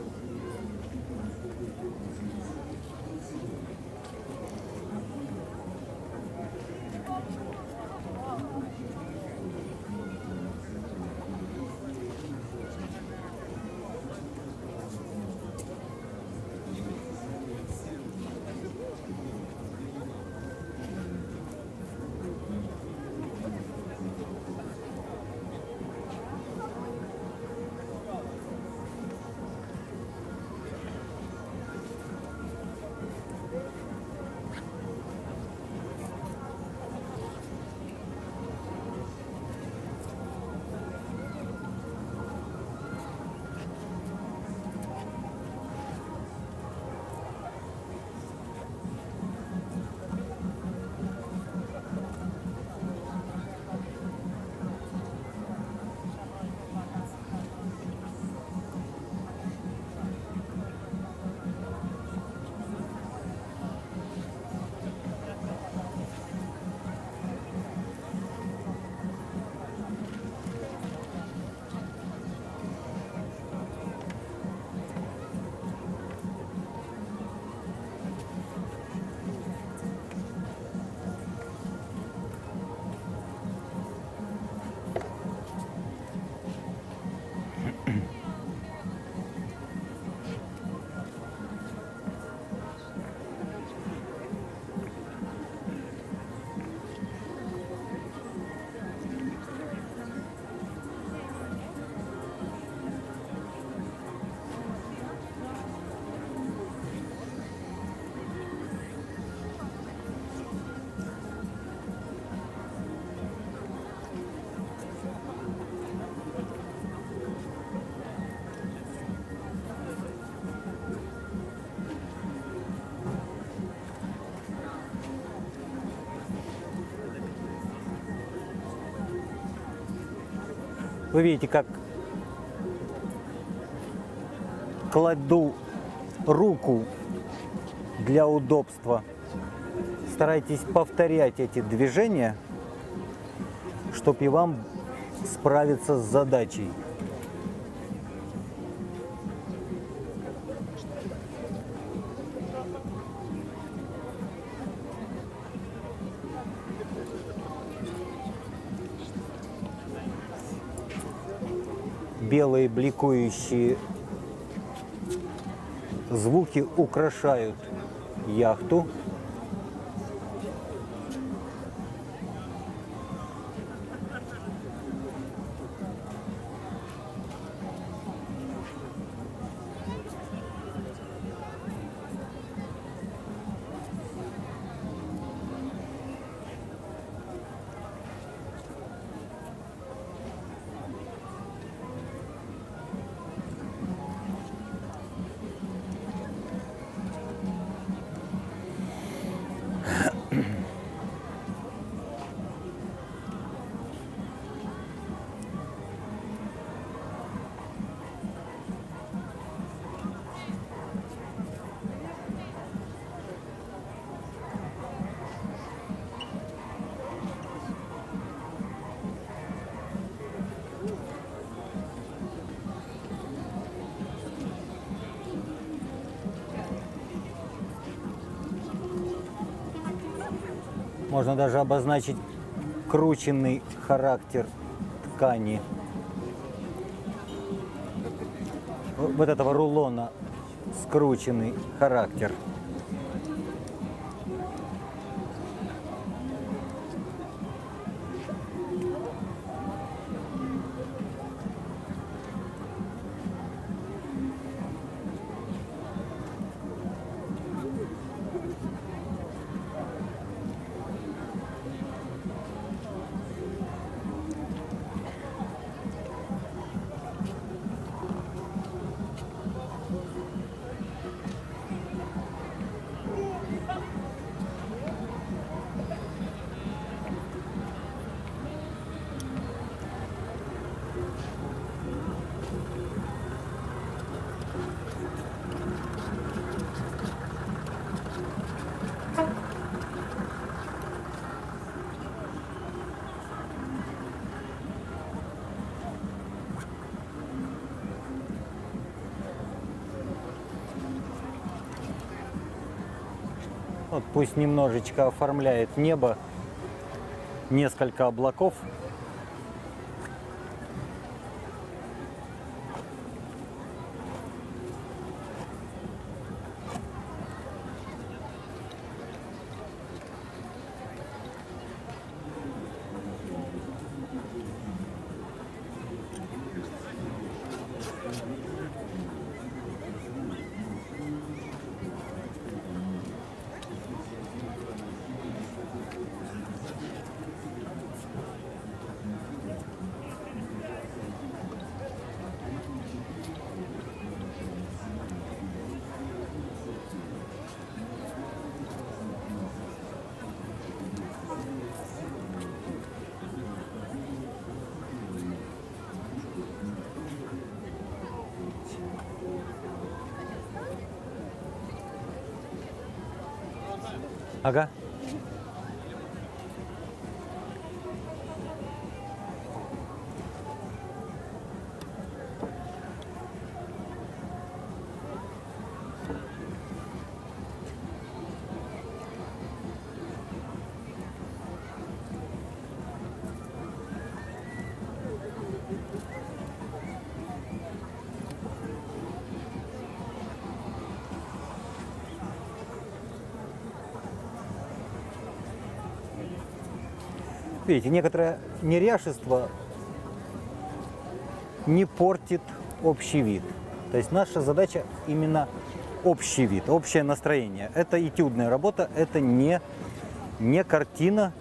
Вы видите, как кладу руку для удобства. Старайтесь повторять эти движения, чтобы и вам справиться с задачей. Белые бликующие звуки украшают яхту. Можно даже обозначить крученный характер ткани вот этого рулона, скрученный характер. Вот пусть немножечко оформляет небо, несколько облаков. Ага. Видите, некоторое неряшество не портит общий вид. То есть наша задача именно общий вид, общее настроение. Это этюдная работа, это не картина.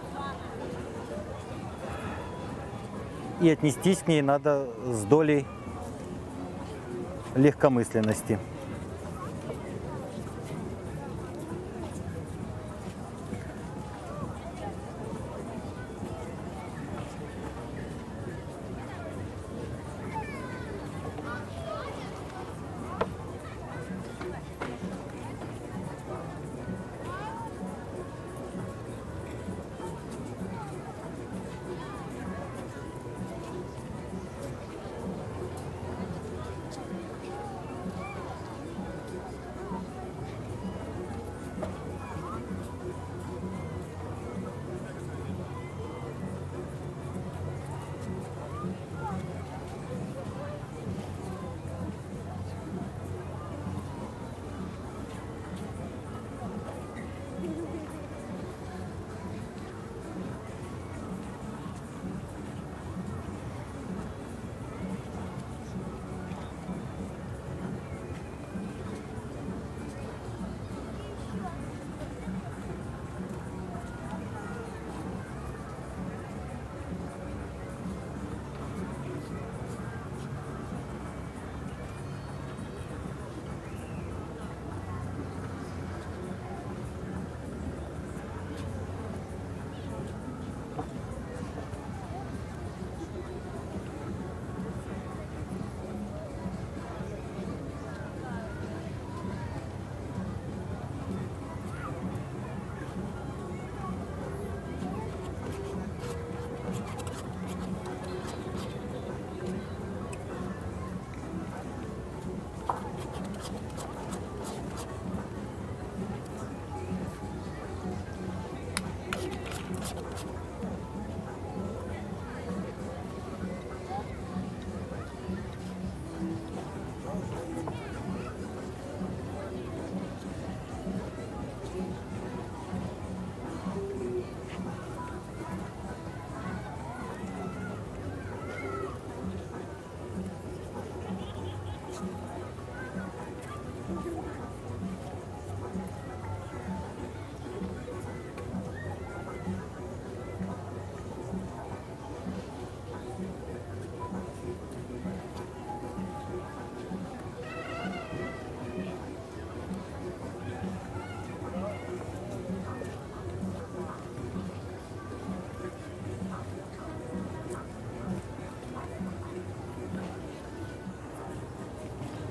И отнестись к ней надо с долей легкомысленности.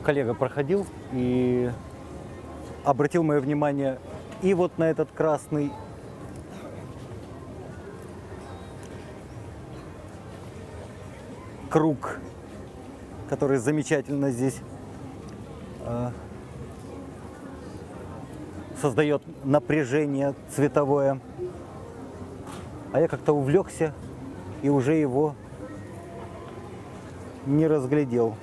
коллега проходил и обратил мое внимание и вот на этот красный круг, который замечательно здесь создает напряжение цветовое. А я как-то увлекся и уже его не разглядел.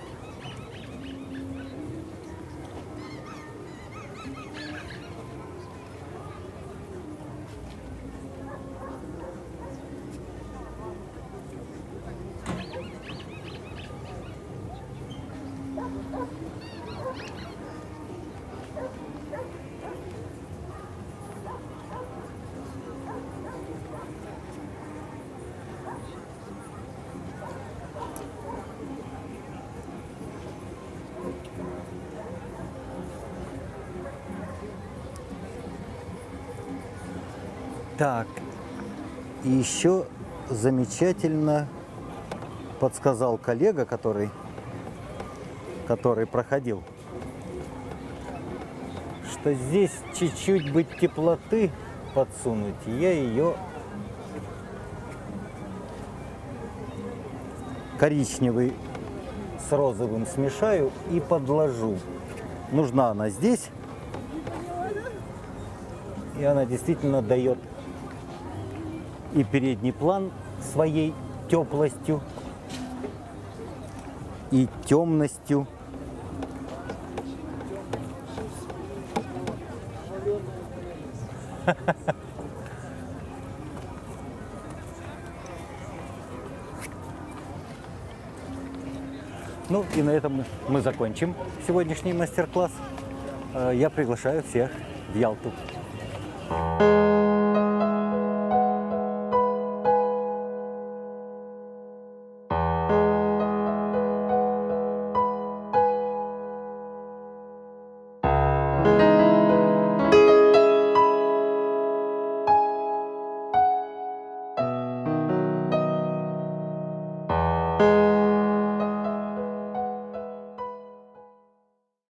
Так, и еще замечательно подсказал коллега, который проходил, что здесь чуть-чуть бы теплоты подсунуть, и я ее коричневый с розовым смешаю и подложу. Нужна она здесь, и она действительно дает и передний план своей теплостью и темностью. Ну и на этом мы закончим сегодняшний мастер-класс. Я приглашаю всех в Ялту.